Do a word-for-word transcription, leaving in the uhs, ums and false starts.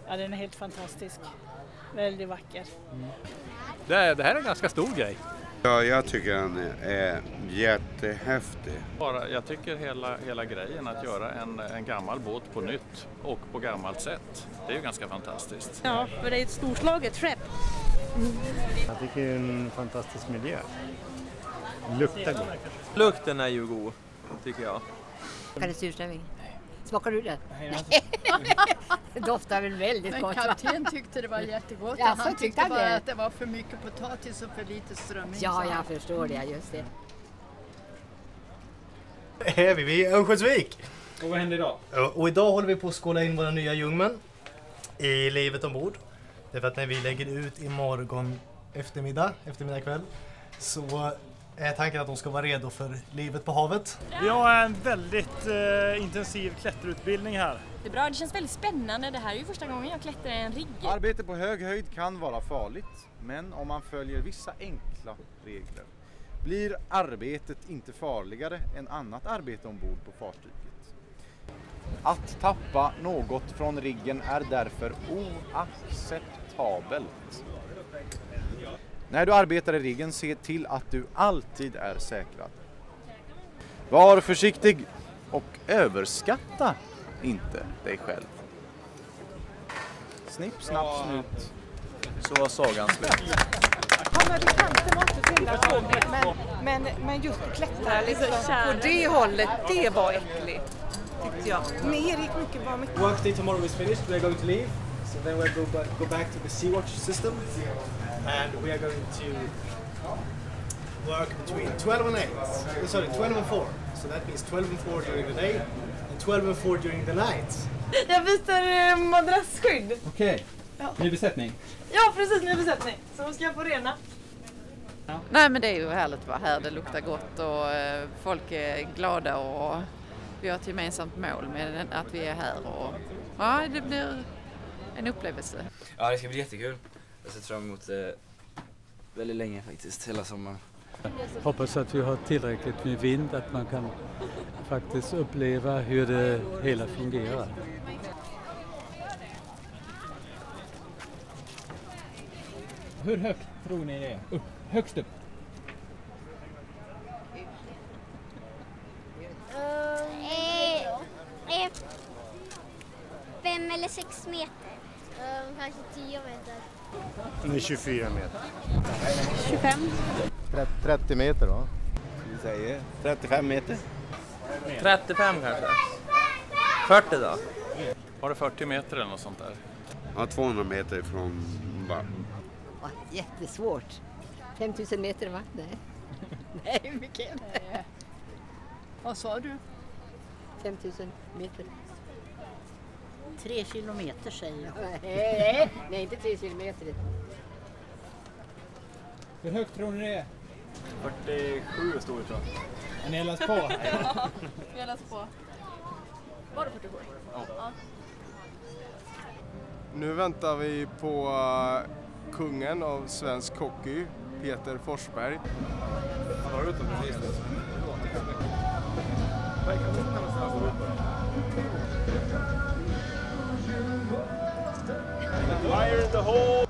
Ja, den är helt fantastisk. Väldigt vacker. Mm. Det, är, det här är en ganska stor grej. Ja, jag tycker den är jättehäftig. Bara, jag tycker hela, hela grejen att göra en, en gammal båt på nytt och på gammalt sätt, det är ju ganska fantastiskt. Ja, för det är ett storslaget skepp. Mm. Jag tycker det är en fantastisk miljö. Luktar gott. Lukten är ju god, tycker jag. Kan det surströmming? Smakar du det? Det doftar väl väldigt Men gott. Men kapten tyckte det var jättegott. Ja, han tyckte, tyckte bara det. att det var för mycket potatis och för lite strömming. Ja, jag förstår det, just det. Är vi vid Örnsköldsvik? Och vad händer idag? Och idag håller vi på att skåla in våra nya ljungmän i livet ombord. Det är för att när vi lägger ut imorgon eftermiddag, eftermiddag kväll, så är tanken att de ska vara redo för livet på havet. Vi har en väldigt eh, intensiv klätterutbildning här. Det är bra, det känns väldigt spännande. Det här är ju första gången jag klättrar i en rigg. Arbete på hög höjd kan vara farligt, men om man följer vissa enkla regler blir arbetet inte farligare än annat arbete ombord på fartyget. Att tappa något från riggen är därför oacceptabelt. När du arbetar i riggen, se till att du alltid är säkrad. Var försiktig och överskatta inte dig själv. Snipp, snapp, snut. Så var sagan slut. Ja, men det kan inte vara så hela tåget, men, men, men just att klättra liksom, på det hållet, det var äckligt, tyckte jag. Men Erik mycket var mycket. Work day tomorrow is finished, we are going to leave. So then we'll go back, go back to the Sea-Watch system. And we are going to work between twelve and eight. Sorry, twelve and four. So that means twelve and four during the day and twelve and four during the night. Jag byter madrassskydd. Okej, okay. Ja. Ny besättning. Ja, precis, ny besättning. Så de ska jag få rena. Ja. Nej, men det är ju härligt att vara här. Det luktar gott och eh, folk är glada och vi har ett gemensamt mål med att vi är här. Och, ja, det blir en upplevelse. Ja, det ska bli jättekul. Jag ser fram emot det väldigt länge faktiskt, hela sommaren. Hoppas att vi har tillräckligt med vind, att man kan faktiskt uppleva hur det hela fungerar. Hur högt tror ni det är? Upp, högst upp? Eh, eh, fem eller sex meter. Um, kanske tio meter. Det är tjugofyra meter. tjugofem. trettio meter va? Vi säger trettiofem meter. trettiofem kanske. fyrtio då? Var det fyrtio meter eller något sånt där? Ja, tvåhundra meter från bara. Oh, jättesvårt. femtusen meter va? Nej. Nej, mycket. Nej. Vad sa du? femtusen meter. Tre kilometer säger jag. Nej, nej, inte tre kilometer. Hur högt tror ni det är? fyrtiosju står det tror jag. Har ni läst på? Ja, vi har läst på. Var det fyrtiosju? Ja. Ja. Nu väntar vi på uh, kungen av svensk hockey, Peter Forsberg. Han var ute precis nu. Fire in the hole!